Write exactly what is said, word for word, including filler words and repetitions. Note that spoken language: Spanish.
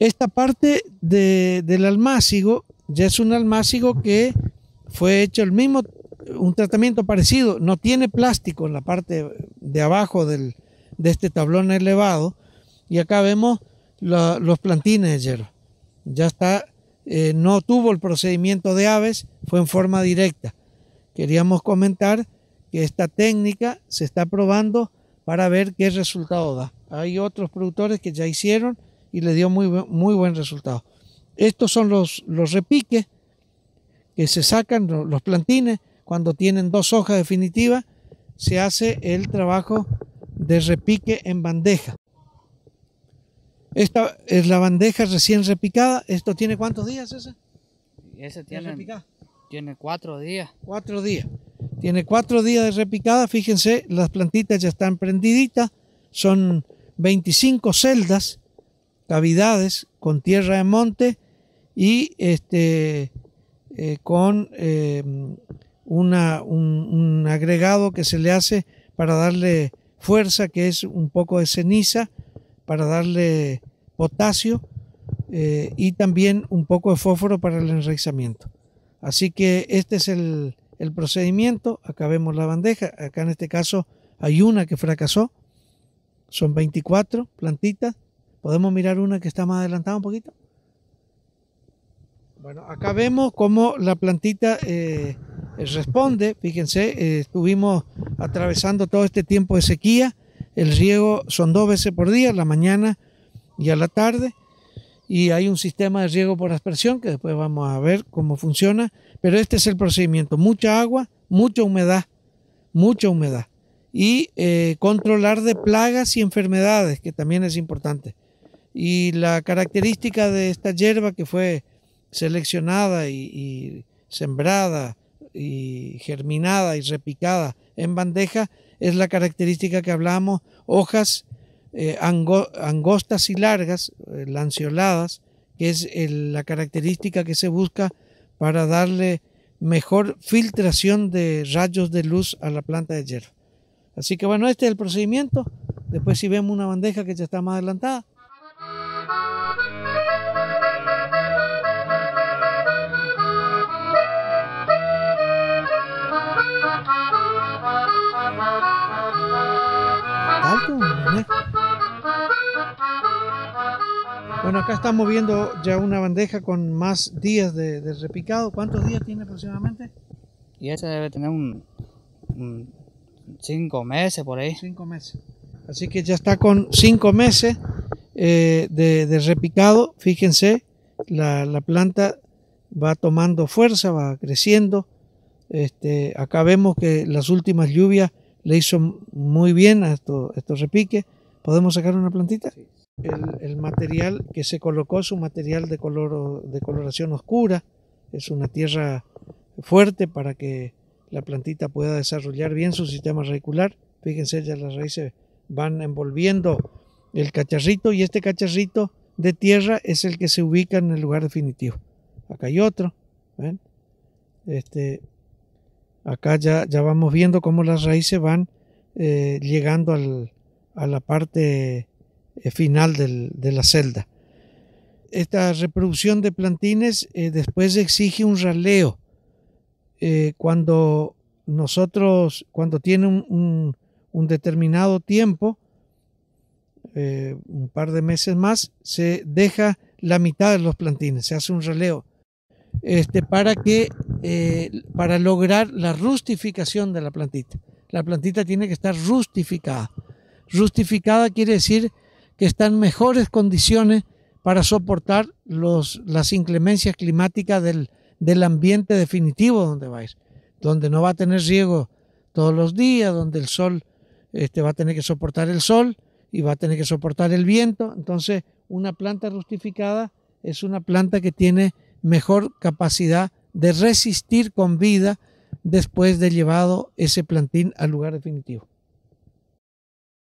Esta parte de, del almácigo ya es un almácigo que fue hecho el mismo, un tratamiento parecido, no tiene plástico en la parte de abajo del, de este tablón elevado, y acá vemos la, los plantines de hierba. Ya está, eh, no tuvo el procedimiento de aves, fue en forma directa. Queríamos comentar que esta técnica se está probando para ver qué resultado da. Hay otros productores que ya hicieron y le dio muy, muy buen resultado. Estos son los, los repiques que se sacan, los plantines. Cuando tienen dos hojas definitivas, se hace el trabajo de repique en bandeja. Esta es la bandeja recién repicada. ¿Esto tiene cuántos días, ese? Ese tiene, tiene cuatro días. Cuatro días. Tiene cuatro días de repicada. Fíjense, las plantitas ya están prendiditas. Son veinticinco celdas, cavidades con tierra de monte y este, eh, con eh, una, un, un agregado que se le hace para darle fuerza, que es un poco de ceniza, para darle potasio eh, y también un poco de fósforo para el enraizamiento. Así que este es el, el procedimiento. Acá vemos la bandeja. Acá en este caso hay una que fracasó. Son veinticuatro plantitas. ¿Podemos mirar una que está más adelantada un poquito? Bueno, acá vemos cómo la plantita eh, responde. Fíjense, eh, estuvimos atravesando todo este tiempo de sequía. El riego son dos veces por día, a la mañana y a la tarde. Y hay un sistema de riego por aspersión que después vamos a ver cómo funciona. Pero este es el procedimiento. Mucha agua, mucha humedad, mucha humedad. Y eh, controlar de plagas y enfermedades, que también es importante. Y la característica de esta hierba que fue seleccionada y, y sembrada y germinada y repicada en bandeja es la característica que hablamos, hojas eh, ango, angostas y largas, eh, lanceoladas, que es el, la característica que se busca para darle mejor filtración de rayos de luz a la planta de hierba. Así que bueno, este es el procedimiento. Después si vemos una bandeja que ya está más adelantada. Bueno, acá estamos viendo ya una bandeja con más días de, de repicado. ¿Cuántos días tiene aproximadamente? Y ese debe tener un, un cinco meses por ahí. Cinco meses. Así que ya está con cinco meses eh, de, de repicado. Fíjense, la, la planta va tomando fuerza, va creciendo. Este, acá vemos que las últimas lluvias le hizo muy bien a estos, estos repiques. ¿Podemos sacar una plantita? Sí. El, el material que se colocó es un material de, color, de coloración oscura. Es una tierra fuerte para que la plantita pueda desarrollar bien su sistema radicular. Fíjense, ya las raíces van envolviendo el cacharrito y este cacharrito de tierra es el que se ubica en el lugar definitivo. Acá hay otro. ¿Ven? Este, acá ya, ya vamos viendo cómo las raíces van eh, llegando al, a la parte eh, final del, de la celda. Esta reproducción de plantines eh, después exige un raleo. Eh, cuando nosotros, cuando tiene un, un, un determinado tiempo, eh, un par de meses más, se deja la mitad de los plantines, se hace un raleo. Este, para que eh, para lograr la rustificación de la plantita. La plantita tiene que estar rustificada. Rustificada quiere decir que está en mejores condiciones para soportar los, las inclemencias climáticas del, del ambiente definitivo donde va a ir, donde no va a tener riego todos los días, donde el sol este, va a tener que soportar el sol y va a tener que soportar el viento. Entonces, una planta rustificada es una planta que tiene mejor capacidad de resistir con vida después de llevado ese plantín al lugar definitivo.